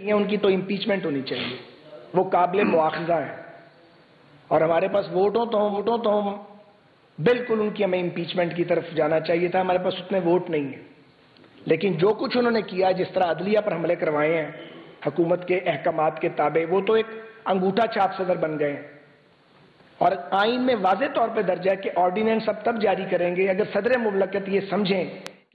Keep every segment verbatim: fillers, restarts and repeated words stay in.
یہ ان کی تو امپیچمنٹ ہونی چاہیے، وہ قابل مواخذہ ہیں، اور ہمارے پاس ووٹ ہوں تو ہم ووٹوں تو ہم بالکل ان کی ہمیں امپیچمنٹ کی طرف جانا چاہیے تھا، ہمارے پاس اتنے ووٹ نہیں ہیں۔ لیکن جو کچھ انہوں نے کیا، جس طرح عدلیہ پر حملے کروائے ہیں حکومت کے احکامات کے تابع، وہ تو ایک انگوٹھا چھاپ صدر بن گئے ہیں، اور آئین میں واضح طور پہ درج ہے کہ آرڈیننس اب تب جاری کریں گے اگر صدر مملکت یہ سمجھیں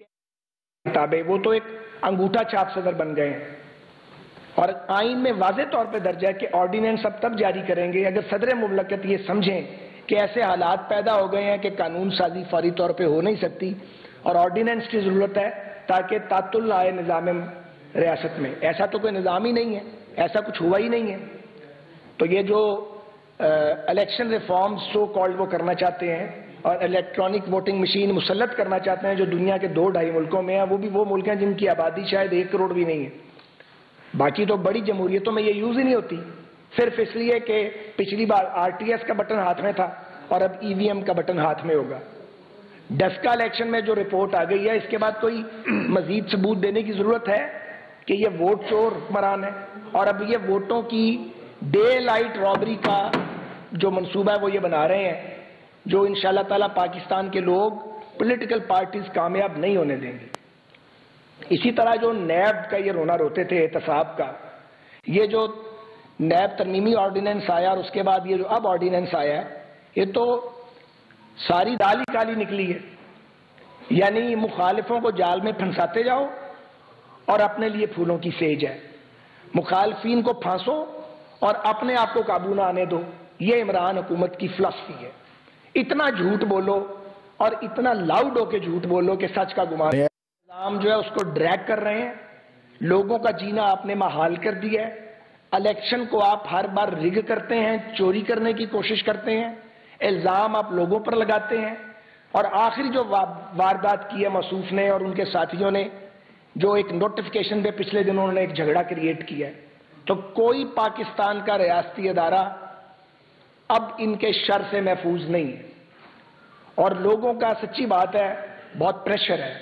کہ تابع، وہ تو ایک انگوٹھا چھاپ صدر بن گئے ہیں، اور آئین میں واضح طور پہ درج ہے کہ آرڈیننس اب تب جاری کریں گے اگر صدر مملکت یہ سمجھیں کہ ایسے حالات پیدا ہو گئے ہیں کہ قانون سازی فوری طور پہ ہو نہیں سکتی اور آرڈیننس کی ضرورت ہے تاکہ تعطل آئے نظام ریاست میں۔ ایسا تو کوئی نظام ہی نہیں ہے، ایسا کچھ ہوا ہی نہیں ہے۔ تو یہ جو الیکشن ریفارمز سو کالڈ وہ کرنا چاہتے ہیں اور الیکٹرانک ووٹنگ مشین مسلط کرنا چاہتے ہیں جو دنیا کے دو ڈھائی ملکوں میں ہیں، وہ بھی وہ ملک ہیں جن کی آبادی شاید ایک کروڑ بھی نہیں ہے۔ باقی تو بڑی جمہوریتوں میں یہ یوز ہی نہیں ہوتی، صرف اس لیے کہ پچھلی بار آر ٹی ایس کا بٹن ہاتھ میں تھا اور اب ای وی ایم کا بٹن ہاتھ میں ہوگا۔ ڈسکا الیکشن میں جو رپورٹ آ گئی ہے، اس کے بعد کوئی مزید ثبوت دینے کی ضرورت ہے کہ یہ ووٹ چور حکمران ہے، اور اب یہ ووٹوں کی ڈے لائٹ رابری کا جو منصوبہ ہے وہ یہ بنا رہے ہیں، جو انشاءاللہ تعالیٰ پاکستان کے لوگ پولیٹیکل پارٹیز کامیاب نہیں ہونے دیں گے۔ اسی طرح جو نیب کا یہ رونا روتے تھے احتساب کا، یہ جو نیب ترمیمی آرڈیننس آیا اور اس کے بعد یہ جو اب آرڈیننس آیا ہے، یہ تو ساری دال ہی کالی نکلی ہے۔ یعنی مخالفوں کو جال میں پھنساتے جاؤ اور اپنے لیے پھولوں کی سیج ہے، مخالفین کو پھانسو اور اپنے آپ کو قابو نہ آنے دو۔ یہ عمران حکومت کی فلسفی ہے۔ اتنا جھوٹ بولو اور اتنا لاؤڈ ہو کے جھوٹ بولو کہ سچ کا گمان ہے۔ نظام جو ہے اس کو ڈریگ کر رہے ہیں، لوگوں کا جینا آپ نے محال کر دیا ہے، الیکشن کو آپ ہر بار رگ کرتے ہیں، چوری کرنے کی کوشش کرتے ہیں، الزام آپ لوگوں پر لگاتے ہیں، اور آخری جو واردات کی ہے موصوف نے اور ان کے ساتھیوں نے، جو ایک نوٹیفیکیشن پہ پچھلے دنوں انہوں نے ایک جھگڑا کریٹ کیا ہے، تو کوئی پاکستان کا ریاستی ادارہ اب ان کے شر سے محفوظ نہیں ہے، اور لوگوں کا سچی بات ہے بہت پریشر ہے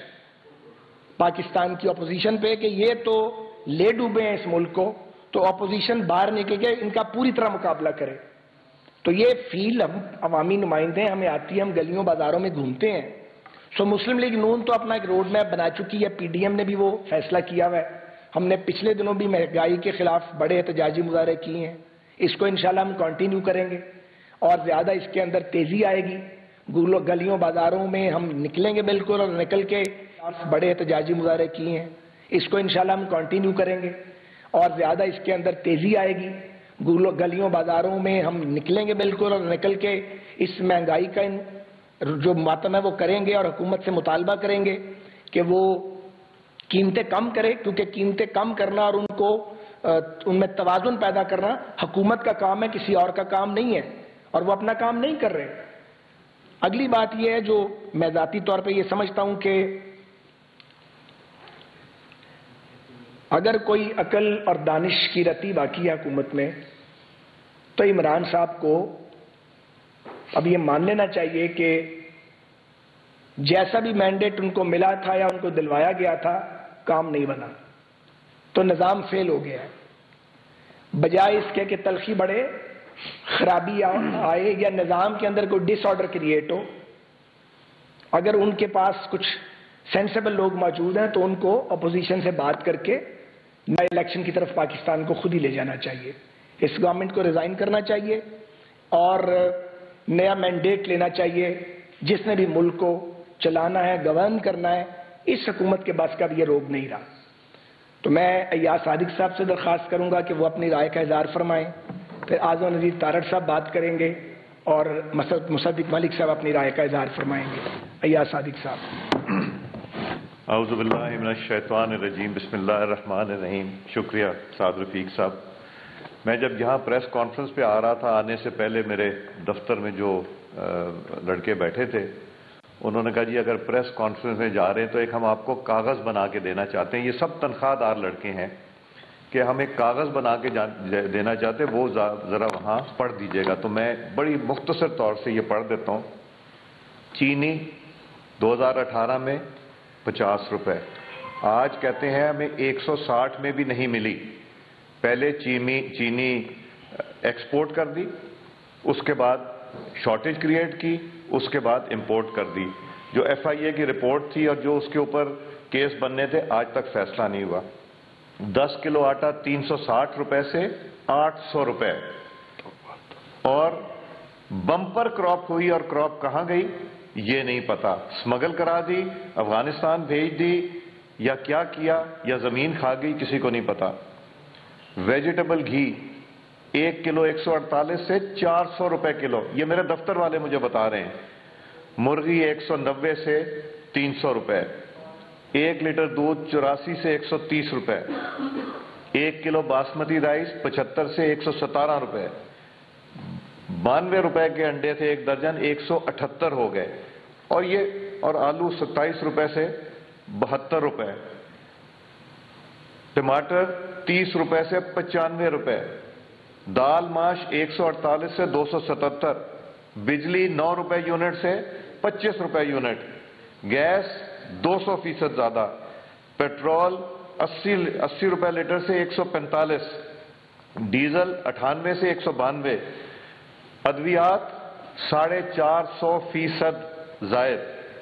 پاکستان کی اپوزیشن پہ کہ یہ تو لے ڈوبے ہیں اس ملک کو، تو اپوزیشن باہر نکل کے ان کا پوری طرح مقابلہ کرے۔ تو یہ فیل ہم عوامی نمائندے ہمیں آتی ہے، ہم گلیوں بازاروں میں گھومتے ہیں۔ سو مسلم لیگ نون تو اپنا ایک روڈ میپ بنا چکی ہے، پی ڈی ایم نے بھی وہ فیصلہ کیا ہوا ہے، ہم نے پچھلے دنوں بھی مہنگائی کے خلاف بڑے احتجاجی مظاہرے کیے ہیں، اس کو انشاءاللہ ہم کنٹینیو کریں گے اور زیادہ اس کے اندر تیزی آئے گی۔ گلیوں بازاروں میں ہم نکلیں گے بالکل، اور نکل کے بڑے احتجاجی مظاہرے کیے ہیں، اس کو انشاءاللہ ہم کنٹینیو کریں گے اور زیادہ اس کے اندر تیزی آئے گی۔ گلیوں بازاروں میں ہم نکلیں گے بالکل اور نکل کے اس مہنگائی کا جو ماتم ہے وہ کریں گے، اور حکومت سے مطالبہ کریں گے کہ وہ قیمتیں کم کرے، کیونکہ قیمتیں کم کرنا اور ان کو ان میں توازن پیدا کرنا حکومت کا کام ہے، کسی اور کا کام نہیں ہے، اور وہ اپنا کام نہیں کر رہے۔ اگلی بات یہ ہے جو میں ذاتی طور پہ یہ سمجھتا ہوں کہ اگر کوئی عقل اور دانش کی رتی باقی ہے حکومت میں، تو عمران صاحب کو اب یہ مان لینا چاہیے کہ جیسا بھی مینڈیٹ ان کو ملا تھا یا ان کو دلوایا گیا تھا، کام نہیں بنا، تو نظام فیل ہو گیا ہے۔ بجائے اس کے کہ تلخی بڑھے، خرابی آئے یا نظام کے اندر کوئی ڈس آرڈر کریٹ ہو، اگر ان کے پاس کچھ سینسیبل لوگ موجود ہیں تو ان کو اپوزیشن سے بات کر کے نئے الیکشن کی طرف پاکستان کو خود ہی لے جانا چاہیے۔ اس گورنمنٹ کو ریزائن کرنا چاہیے اور نیا مینڈیٹ لینا چاہیے، جس نے بھی ملک کو چلانا ہے، گورن کرنا ہے۔ اس حکومت کے بس کا بھی یہ روگ نہیں رہا۔ تو میں ایاز صادق صاحب سے درخواست کروں گا کہ وہ اپنی رائے کا اظہار فرمائیں، پھر اعظم نذیر تارڑ صاحب بات کریں گے اور مصدق ملک صاحب اپنی رائے کا اظہار فرمائیں گے۔ ایاز صادق صاحب۔ اعوذ باللہ من الشیطان الرجیم، بسم اللہ الرحمن الرحیم۔ شکریہ سعد رفیق صاحب۔ میں جب یہاں پریس کانفرنس پہ آ رہا تھا، آنے سے پہلے میرے دفتر میں جو لڑکے بیٹھے تھے، انہوں نے کہا جی اگر پریس کانفرنس میں جا رہے ہیں تو ایک ہم آپ کو کاغذ بنا کے دینا چاہتے ہیں، یہ سب تنخواہ دار لڑکے ہیں، کہ ہم ایک کاغذ بنا کے دینا چاہتے ہیں، وہ ذرا وہاں پڑھ دیجیے گا۔ تو میں بڑی مختصر طور سے یہ پڑھ دیتا ہوں۔ چینی دو ہزار اٹھارہ میں پچاس روپے، آج کہتے ہیں ہمیں ایک سو ساٹھ میں بھی نہیں ملی۔ پہلے چینی چینی ایکسپورٹ کر دی، اس کے بعد شارٹیج کریٹ کی، اس کے بعد امپورٹ کر دی. جو ایف آئی اے کی رپورٹ تھی اور جو اس کے اوپر کیس بننے تھے، آج تک فیصلہ نہیں ہوا. دس کلو آٹا تین سو ساٹھ روپے سے آٹھ سو روپے، اور بمپر کراپ ہوئی اور کراپ کہاں گئی یہ نہیں پتا. اسمگل کرا دی، افغانستان بھیج دی، یا کیا کیا، یا زمین کھا گئی، کسی کو نہیں پتا. ویجیٹیبل گھی ایک کلو ایک سو اڑتالیس سے چار سو روپے کلو، یہ میرے دفتر والے مجھے بتا رہے ہیں. مرغی ایک سو نوے سے تین سو روپے، ایک لیٹر دودھ چوراسی سے ایک سو تیس روپے، ایک کلو باسمتی رائس پچہتر سے ایک سو ستارہ روپے، بانوے روپے کے انڈے تھے ایک درجن، ایک سو اٹھتر ہو گئے. اور یہ اور آلو ستائیس روپے سے بہتر روپے، ٹماٹر تیس روپے سے پچانوے روپے، دال ماش ایک سو اڑتالیس سے دو سو ستتر، بجلی نو روپے یونٹ سے پچیس روپے یونٹ، گیس دو سو فیصد زیادہ، پیٹرول اسی اسی روپے لیٹر سے ایک سو پینتالیس، ڈیزل اٹھانوے سے ایک سو بانوے، ادویات ساڑھے چار سو فیصد زائد.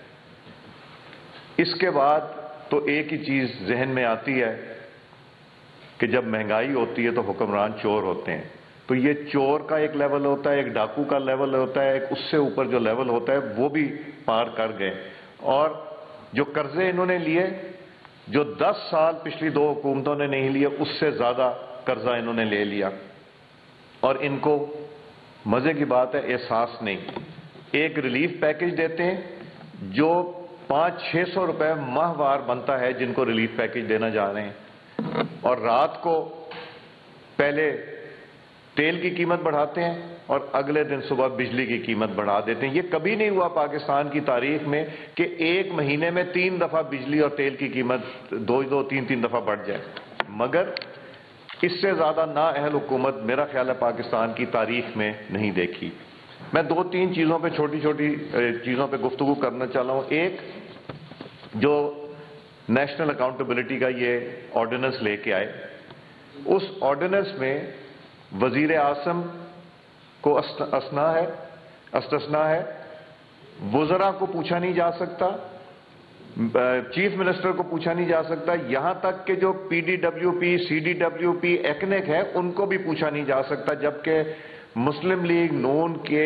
اس کے بعد تو ایک ہی چیز ذہن میں آتی ہے کہ جب مہنگائی ہوتی ہے تو حکمران چور ہوتے ہیں. تو یہ چور کا ایک لیول ہوتا ہے، ایک ڈاکو کا لیول ہوتا ہے، ایک اس سے اوپر جو لیول ہوتا ہے وہ بھی پار کر گئے. اور جو قرضے انہوں نے لیے، جو دس سال پچھلی دو حکومتوں نے نہیں لیے، اس سے زیادہ قرضہ انہوں نے لے لیا. اور ان کو مزے کی بات ہے احساس نہیں. ایک ریلیف پیکج دیتے ہیں جو پانچ چھ سو روپے ماہ وار بنتا ہے جن کو ریلیف پیکج دینا جا رہے ہیں، اور رات کو پہلے تیل کی قیمت بڑھاتے ہیں اور اگلے دن صبح بجلی کی قیمت بڑھا دیتے ہیں. یہ کبھی نہیں ہوا پاکستان کی تاریخ میں کہ ایک مہینے میں تین دفعہ بجلی اور تیل کی قیمت دو دو تین تین دفعہ بڑھ جائے. مگر اس سے زیادہ نااہل حکومت میرا خیال ہے پاکستان کی تاریخ میں نہیں دیکھی. میں دو تین چیزوں پہ چھوٹی چھوٹی چیزوں پہ گفتگو کرنا چاہ رہا ہوں. ایک، جو نیشنل اکاؤنٹیبلٹی کا یہ آرڈیننس لے کے آئے، اس آرڈیننس میں وزیر اعظم کو استثنا ہے استثنا ہے وزراء کو پوچھا نہیں جا سکتا، چیف منسٹر کو پوچھا نہیں جا سکتا، یہاں تک کہ جو P D W P, C D W P, ایکنیک ہے ان کو بھی پوچھا نہیں جا سکتا. جبکہ مسلم لیگ نون کے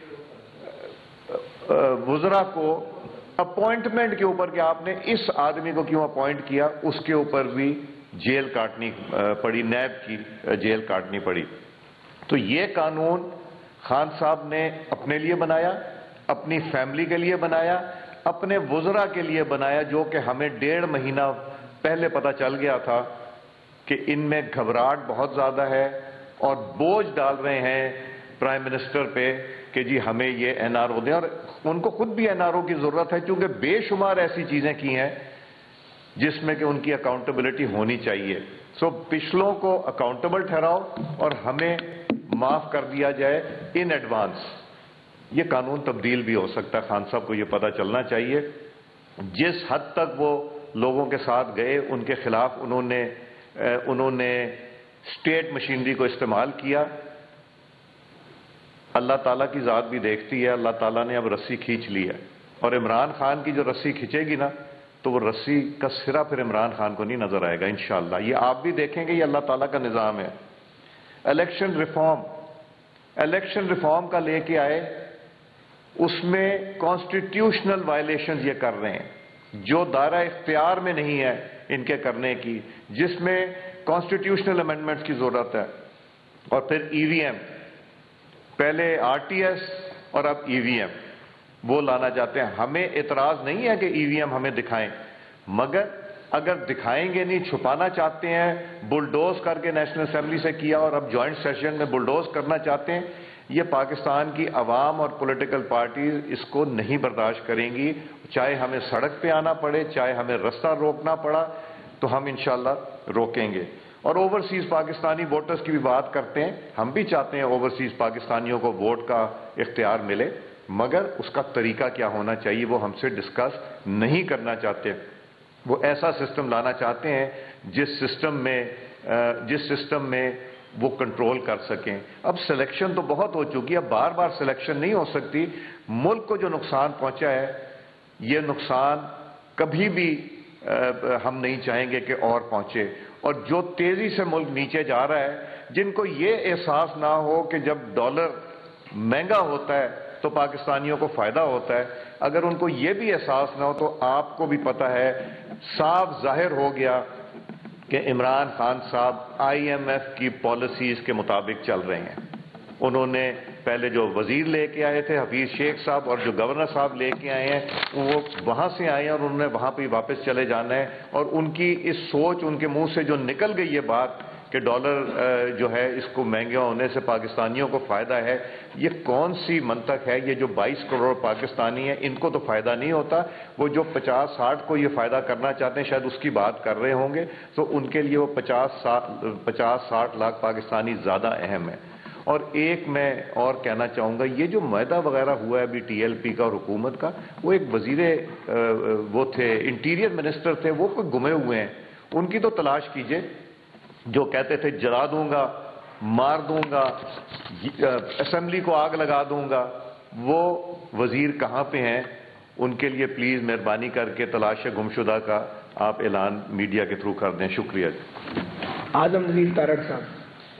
وزراء کو اپوائنٹمنٹ کے اوپر کہ آپ نے اس آدمی کو کیوں اپوائنٹ کیا، اس کے اوپر بھی جیل کاٹنی پڑی، نیب کی جیل کاٹنی پڑی. تو یہ قانون خان صاحب نے اپنے لیے بنایا، اپنی فیملی کے لیے بنایا، اپنے وزراء کے لیے بنایا، جو کہ ہمیں ڈیڑھ مہینہ پہلے پتہ چل گیا تھا کہ ان میں گھبراہٹ بہت زیادہ ہے اور بوجھ ڈال رہے ہیں پرائم منسٹر پہ کہ جی ہمیں یہ این آر او دیں. اور ان کو خود بھی این آر او کی ضرورت ہے، کیونکہ بے شمار ایسی چیزیں کی ہیں جس میں کہ ان کی اکاؤنٹیبلٹی ہونی چاہیے. سو پچھلوں کو اکاؤنٹیبل ٹھہراؤ اور ہمیں معاف کر دیا جائے ان ایڈوانس. یہ قانون تبدیل بھی ہو سکتا ہے، خان صاحب کو یہ پتہ چلنا چاہیے. جس حد تک وہ لوگوں کے ساتھ گئے، ان کے خلاف انہوں نے انہوں نے اسٹیٹ مشینری کو استعمال کیا. اللہ تعالیٰ کی ذات بھی دیکھتی ہے، اللہ تعالیٰ نے اب رسی کھینچ لی ہے، اور عمران خان کی جو رسی کھینچے گی نا تو وہ رسی کا سرا پھر عمران خان کو نہیں نظر آئے گا انشاءاللہ. یہ آپ بھی دیکھیں گے، یہ اللہ تعالیٰ کا نظام ہے. الیکشن ریفارم الیکشن ریفارم کا لے کے آئے، اس میں کانسٹیٹیوشنل وائلیشنز یہ کر رہے ہیں جو دائرہ اختیار میں نہیں ہے ان کے کرنے کی، جس میں کانسٹیٹیوشنل امینڈمنٹس کی ضرورت ہے. اور پھر ای وی ایم، پہلے آر ٹی ایس اور اب ای وی ایم وہ لانا چاہتے ہیں. ہمیں اعتراض نہیں ہے کہ ای وی ایم ہمیں دکھائیں، مگر اگر دکھائیں گے نہیں، چھپانا چاہتے ہیں، بلڈوز کر کے نیشنل اسمبلی سے کیا اور اب جوائنٹ سیشن میں بلڈوز کرنا چاہتے ہیں، یہ پاکستان کی عوام اور پولیٹیکل پارٹیز اس کو نہیں برداشت کریں گی. چاہے ہمیں سڑک پہ آنا پڑے، چاہے ہمیں رستہ روکنا پڑا، تو ہم انشاءاللہ روکیں گے. اور اوورسیز پاکستانی ووٹرز کی بھی بات کرتے ہیں. ہم بھی چاہتے ہیں اوورسیز پاکستانیوں کو ووٹ کا اختیار ملے، مگر اس کا طریقہ کیا ہونا چاہیے وہ ہم سے ڈسکس نہیں کرنا چاہتے. وہ ایسا سسٹم لانا چاہتے ہیں جس سسٹم میں جس سسٹم میں وہ کنٹرول کر سکیں. اب سلیکشن تو بہت ہو چکی ہے, اب بار بار سلیکشن نہیں ہو سکتی. ملک کو جو نقصان پہنچا ہے یہ نقصان کبھی بھی ہم نہیں چاہیں گے کہ اور پہنچے. اور جو تیزی سے ملک نیچے جا رہا ہے, جن کو یہ احساس نہ ہو کہ جب ڈالر مہنگا ہوتا ہے تو پاکستانیوں کو فائدہ ہوتا ہے, اگر ان کو یہ بھی احساس نہ ہو تو آپ کو بھی پتہ ہے, صاف ظاہر ہو گیا کہ عمران خان صاحب آئی ایم ایف کی پالیسیز کے مطابق چل رہے ہیں. انہوں نے پہلے جو وزیر لے کے آئے تھے حفیظ شیخ صاحب اور جو گورنر صاحب لے کے آئے ہیں وہ وہاں سے آئے ہیں اور انہوں نے وہاں پہ واپس چلے جانا ہے. اور ان کی اس سوچ, ان کے منہ سے جو نکل گئی یہ بات کہ ڈالر جو ہے اس کو مہنگے ہونے سے پاکستانیوں کو فائدہ ہے, یہ کون سی منطق ہے؟ یہ جو بائیس کروڑ پاکستانی ہیں ان کو تو فائدہ نہیں ہوتا. وہ جو پچاس ساٹھ کو یہ فائدہ کرنا چاہتے ہیں شاید اس کی بات کر رہے ہوں گے, تو ان کے لیے وہ پچاس پچاس ساٹھ لاکھ پاکستانی زیادہ اہم ہے. اور ایک میں اور کہنا چاہوں گا, یہ جو معاہدہ وغیرہ ہوا ہے ابھی ٹی ایل پی کا اور حکومت کا, وہ ایک وزیر وہ تھے انٹیریئر منسٹر تھے, وہ کوئی گمے ہوئے ہیں, ان کی تو تلاش کیجئے. جو کہتے تھے جلا دوں گا, مار دوں گا, اسمبلی کو آگ لگا دوں گا, وہ وزیر کہاں پہ ہیں؟ ان کے لیے پلیز مہربانی کر کے تلاش گمشدہ کا آپ اعلان میڈیا کے تھرو کر دیں. شکریہ. اعظم نذیر تارڑ صاحب.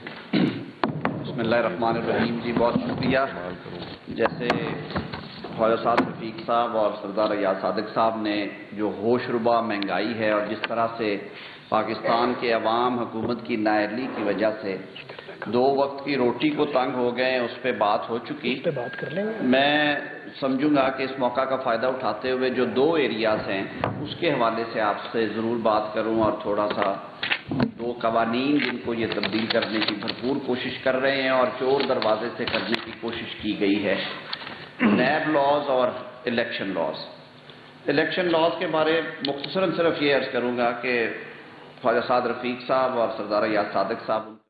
بسم اللہ الرحمن الرحیم. جی بہت شکریہ. جیسے خواجہ سعد رفیق صاحب اور سردار ایاز صادق صاحب نے جو ہوش ربا مہنگائی ہے اور جس طرح سے پاکستان کے عوام حکومت کی نااہلی کی وجہ سے دو وقت کی روٹی کو تنگ ہو گئے ہیں, اس پہ بات ہو چکی. بات کر لیں گے. میں سمجھوں گا کہ اس موقع کا فائدہ اٹھاتے ہوئے جو دو ایریاز ہیں اس کے حوالے سے آپ سے ضرور بات کروں, اور تھوڑا سا دو قوانین جن کو یہ تبدیل کرنے کی بھرپور کوشش کر رہے ہیں اور چور دروازے سے کرنے کی کوشش کی گئی ہے, نیب لاز اور الیکشن لاز. الیکشن لاز کے بارے مختصراً صرف یہ عرض کروں گا کہ خواجہ سعد رفیق صاحب اور سردار ایاز صادق صاحب